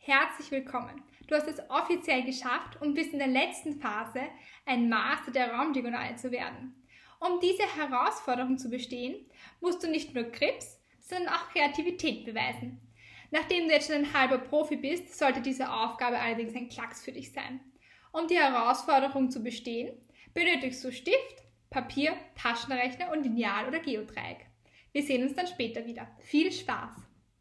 Herzlich willkommen! Du hast es offiziell geschafft und bist in der letzten Phase, ein Master der Raumdiagonale zu werden. Um diese Herausforderung zu bestehen, musst du nicht nur Grips, sondern auch Kreativität beweisen. Nachdem du jetzt schon ein halber Profi bist, sollte diese Aufgabe allerdings ein Klacks für dich sein. Um die Herausforderung zu bestehen, benötigst du Stift, Papier, Taschenrechner und Lineal oder Geodreieck. Wir sehen uns dann später wieder. Viel Spaß!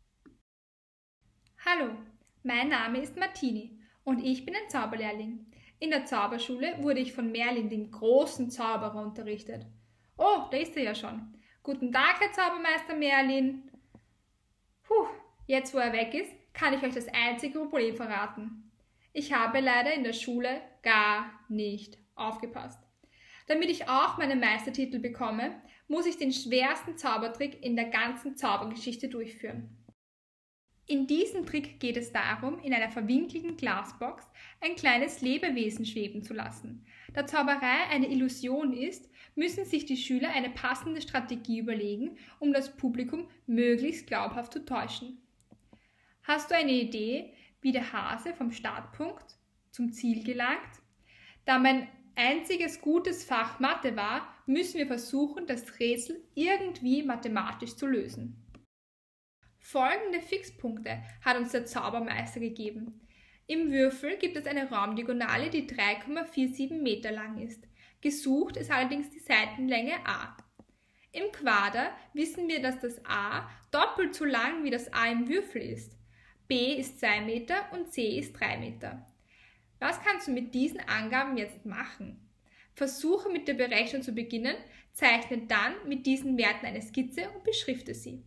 Hallo, mein Name ist Martini und ich bin ein Zauberlehrling. In der Zauberschule wurde ich von Merlin, dem großen Zauberer, unterrichtet. Oh, da ist er ja schon. Guten Tag, Herr Zaubermeister Merlin. Jetzt wo er weg ist, kann ich euch das einzige Problem verraten. Ich habe leider in der Schule gar nicht aufgepasst. Damit ich auch meinen Meistertitel bekomme, muss ich den schwersten Zaubertrick in der ganzen Zaubergeschichte durchführen. In diesem Trick geht es darum, in einer verwinkelten Glasbox ein kleines Lebewesen schweben zu lassen. Da Zauberei eine Illusion ist, müssen sich die Schüler eine passende Strategie überlegen, um das Publikum möglichst glaubhaft zu täuschen. Hast du eine Idee, wie der Hase vom Startpunkt zum Ziel gelangt? Da mein einziges gutes Fach Mathe war, müssen wir versuchen, das Rätsel irgendwie mathematisch zu lösen. Folgende Fixpunkte hat uns der Zaubermeister gegeben. Im Würfel gibt es eine Raumdiagonale, die 3,47 Meter lang ist. Gesucht ist allerdings die Seitenlänge a. Im Quader wissen wir, dass das a doppelt so lang wie das a im Würfel ist. b ist 2 Meter und c ist 3 Meter. Was kannst du mit diesen Angaben jetzt machen? Versuche mit der Berechnung zu beginnen, zeichne dann mit diesen Werten eine Skizze und beschrifte sie.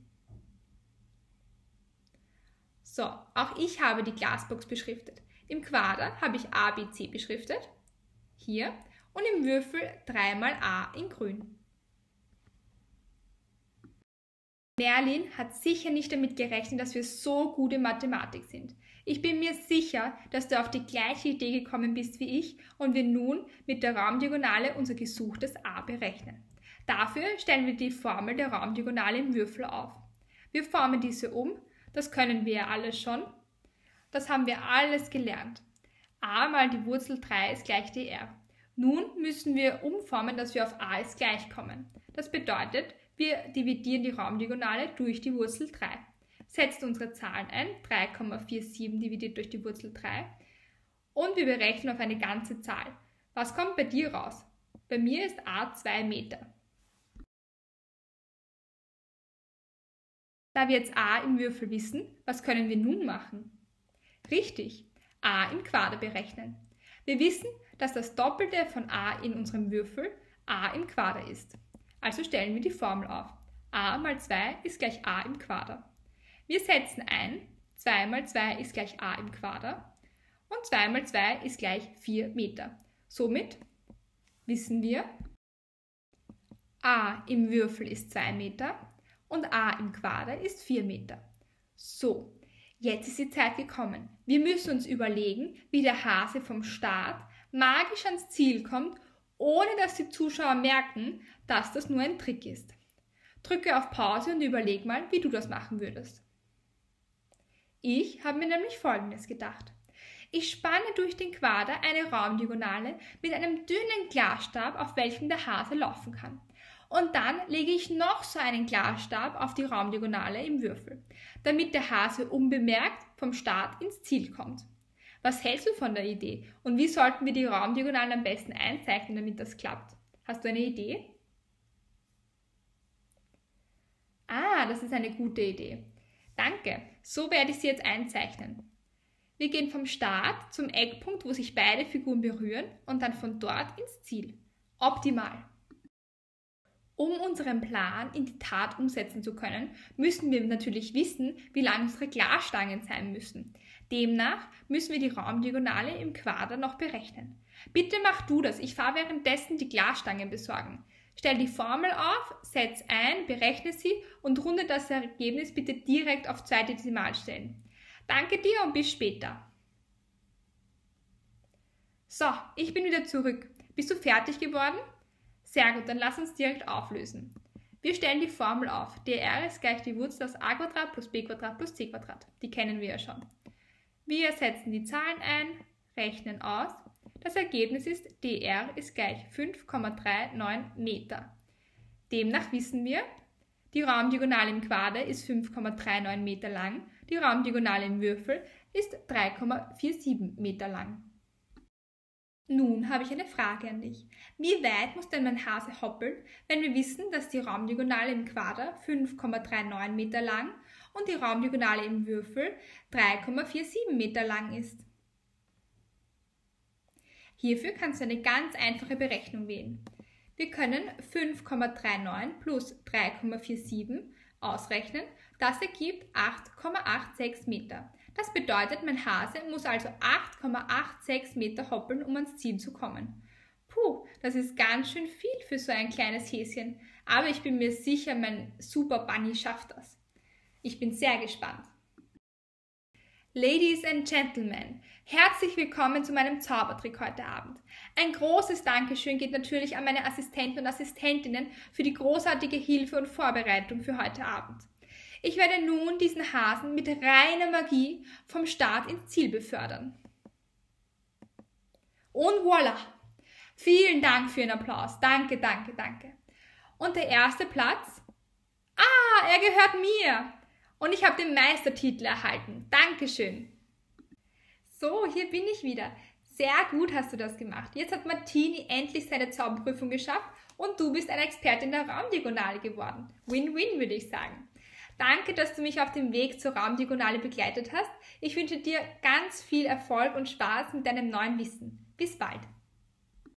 So, auch ich habe die Glasbox beschriftet. Im Quader habe ich A, B, C beschriftet, hier, und im Würfel 3 mal A in grün. Merlin hat sicher nicht damit gerechnet, dass wir so gut in Mathematik sind. Ich bin mir sicher, dass du auf die gleiche Idee gekommen bist wie ich und wir nun mit der Raumdiagonale unser gesuchtes A berechnen. Dafür stellen wir die Formel der Raumdiagonale im Würfel auf. Wir formen diese um. Das können wir ja alles schon. Das haben wir alles gelernt. A mal die Wurzel 3 ist gleich dr. Nun müssen wir umformen, dass wir auf a ist gleich kommen. Das bedeutet, wir dividieren die Raumdiagonale durch die Wurzel 3. Setzt unsere Zahlen ein, 3,47 dividiert durch die Wurzel 3 und wir berechnen auf eine ganze Zahl. Was kommt bei dir raus? Bei mir ist a 2 Meter. Da wir jetzt a im Würfel wissen, was können wir nun machen? Richtig, a im Quader berechnen. Wir wissen, dass das Doppelte von a in unserem Würfel a im Quader ist. Also stellen wir die Formel auf. A mal 2 ist gleich a im Quader. Wir setzen ein, 2 mal 2 ist gleich a im Quader und 2 mal 2 ist gleich 4 Meter. Somit wissen wir, a im Würfel ist 2 Meter. Und a im Quader ist 4 Meter. So, jetzt ist die Zeit gekommen. Wir müssen uns überlegen, wie der Hase vom Start magisch ans Ziel kommt, ohne dass die Zuschauer merken, dass das nur ein Trick ist. Drücke auf Pause und überleg mal, wie du das machen würdest. Ich habe mir nämlich Folgendes gedacht. Ich spanne durch den Quader eine Raumdiagonale mit einem dünnen Glasstab, auf welchem der Hase laufen kann. Und dann lege ich noch so einen Glasstab auf die Raumdiagonale im Würfel, damit der Hase unbemerkt vom Start ins Ziel kommt. Was hältst du von der Idee? Und wie sollten wir die Raumdiagonale am besten einzeichnen, damit das klappt? Hast du eine Idee? Ah, das ist eine gute Idee. Danke, so werde ich sie jetzt einzeichnen. Wir gehen vom Start zum Eckpunkt, wo sich beide Figuren berühren und dann von dort ins Ziel. Optimal! Um unseren Plan in die Tat umsetzen zu können, müssen wir natürlich wissen, wie lang unsere Glasstangen sein müssen. Demnach müssen wir die Raumdiagonale im Quader noch berechnen. Bitte mach du das, ich fahre währenddessen die Glasstangen besorgen. Stell die Formel auf, setz ein, berechne sie und runde das Ergebnis bitte direkt auf 2 Dezimalstellen. Danke dir und bis später. So, ich bin wieder zurück. Bist du fertig geworden? Sehr gut, dann lass uns direkt auflösen. Wir stellen die Formel auf. dr ist gleich die Wurzel aus a² plus b² plus c². Die kennen wir ja schon. Wir setzen die Zahlen ein, rechnen aus. Das Ergebnis ist, dr ist gleich 5,39 Meter. Demnach wissen wir, die Raumdiagonale im Quader ist 5,39 Meter lang, die Raumdiagonale im Würfel ist 3,47 Meter lang. Nun habe ich eine Frage an dich. Wie weit muss denn mein Hase hoppeln, wenn wir wissen, dass die Raumdiagonale im Quader 5,39 Meter lang und die Raumdiagonale im Würfel 3,47 Meter lang ist? Hierfür kannst du eine ganz einfache Berechnung wählen. Wir können 5,39 plus 3,47 ausrechnen. Das ergibt 8,86 Meter. Das bedeutet, mein Hase muss also 8,86 Meter hoppeln, um ans Ziel zu kommen. Puh, das ist ganz schön viel für so ein kleines Häschen. Aber ich bin mir sicher, mein Super Bunny schafft das. Ich bin sehr gespannt. Ladies and Gentlemen, herzlich willkommen zu meinem Zaubertrick heute Abend. Ein großes Dankeschön geht natürlich an meine Assistenten und Assistentinnen für die großartige Hilfe und Vorbereitung für heute Abend. Ich werde nun diesen Hasen mit reiner Magie vom Start ins Ziel befördern. Und voilà! Vielen Dank für Ihren Applaus. Danke, danke, danke. Und der erste Platz? Ah, er gehört mir! Und ich habe den Meistertitel erhalten. Dankeschön. So, hier bin ich wieder. Sehr gut hast du das gemacht. Jetzt hat Martini endlich seine Zauberprüfung geschafft und du bist eine Expertin der Raumdiagonale geworden. Win-win, würde ich sagen. Danke, dass du mich auf dem Weg zur Raumdiagonale begleitet hast. Ich wünsche dir ganz viel Erfolg und Spaß mit deinem neuen Wissen. Bis bald.